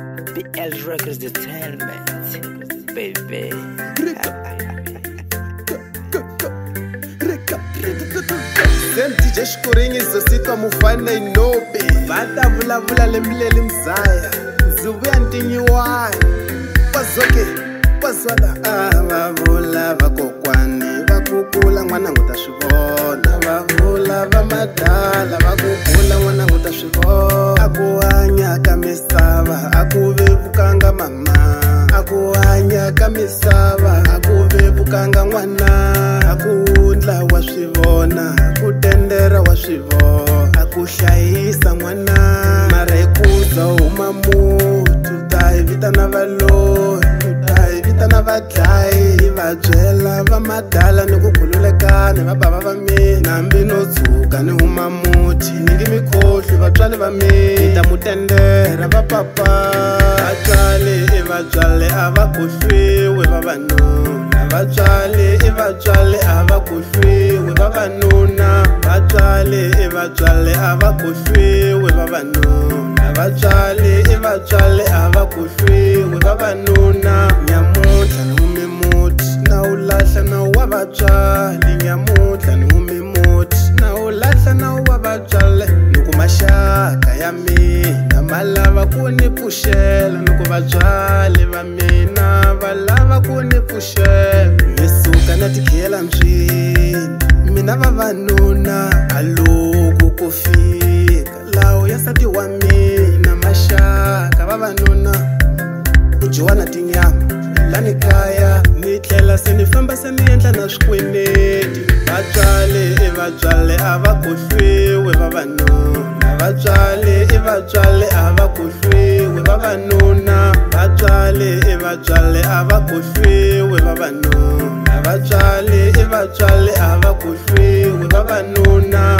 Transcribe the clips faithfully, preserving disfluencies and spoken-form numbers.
B L Records Entertainment, baby. Then D J Shkuring is the city mufana inobe. Bata vula vula lemlele mzaya. Zubuya ntinyiwani. Wazoke, wazwala. Ah, vula vakokwani. Vakukula mwana nguta shivona. Vavula vamadala. Vakukula mwana nguta shivona. Akuanya kamisava. Akuvevukanga mama. Akuanya kamisava. Akuvevukanga mwana. Akundla wa swivona. Akutendera wa swivona. Akuhlayisa mwana. Marekuza uma mutu. Tayivita na valori. Tayivita na vadlayi. Vabyela vamadala ni kukhululekani. Vabava va mina nambi no tsuka ni huma muti. Ningi mikhohlwi vatswali va mina. Nita mutendera vapapa. Vatswali i vatswali a va khohliwi vavanuna. Vatswali i vatswali a va khohliwi vavanuna. Vatswali i vatswali a va khohliwi vavanuna. Vatswali i vatswali a va khohliwi vavanuna. Nyamutlha ni humi muti na u lahla na wa vatswali. Nyamutlha ni humi muti na u lahla na wa vatswali. Loko maxaka ya mina ma lava ku ni pfuxela. Loko vatswali va mina va lava ku ni pfuxela. Mi suka na tikhela mbyini mina vavanuna. Haloko ku fika lawo ya nsati wa mina. Maxaka vavanuna ku dyiwa na tinyama lani kaya. Ni tlela se ni famba se ni endla na swikweneti. Vatswali i vatswali a va khohliwi vavanuna. Vatswali i vatswali a va khohliwi vavanuna. Vatswali i vatswali a va khohliwi vavanuna. Vatswali i vatswali a va khohliwi vavanuna.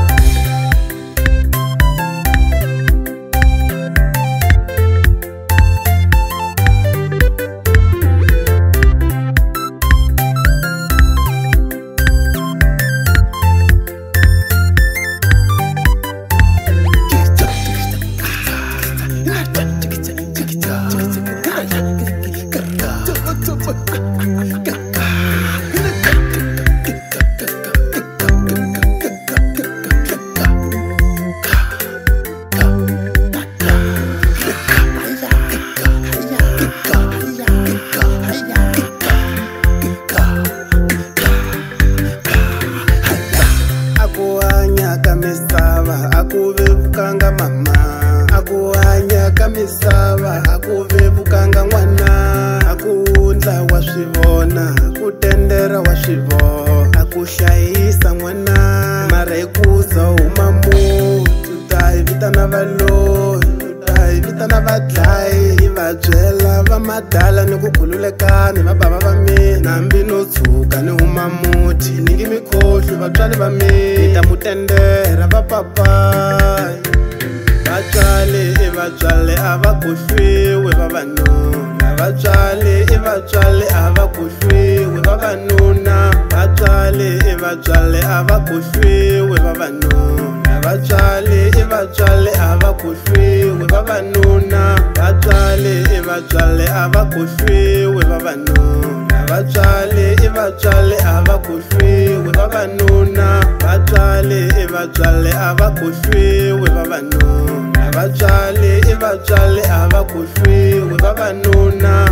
Akuvevukanga mama. Akuhanya kamisava. Akuvevukanga mwana. Akundla wa swivona. Akutendera wa swivona. Akuhlayisa mwana. Marekuza uma mutu. Tayivita na valori. Tayivita na vadlayi. Vabyela vamadala ni kukhululekani. Vabava va mina nambi no tsuka ni huma muti. Ningi mikhohlwi vatswali va mina. Nita mutendera vapapa. Vatswali i vatswali a va khohliwi vavanuna. Vatswali i vatswali a va khohliwi vavanuna. Vatswali i vatswali a va khohliwi vavanuna. Vatswali i vatswali a va khohliwi vavanuna. Vatswali i vatswali a va khohliwi vavanuna. Vatswali i vatswali a va khohliwi vavanuna. Vatswali i vatswali a va khohliwi vavanuna. Vatswali i vatswali a va khohliwi vavanuna.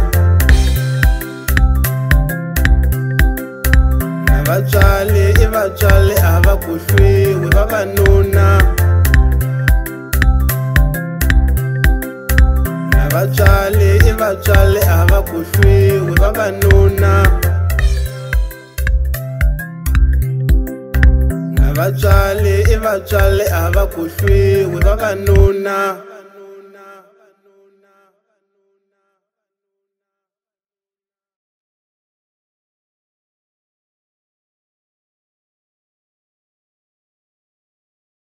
Vatswali i vatswali a va khohliwi vavanuna. Vatswali i vatswali a va khohliwi vavanuna. Vatswali i vatswali a va khohliwi vavanuna.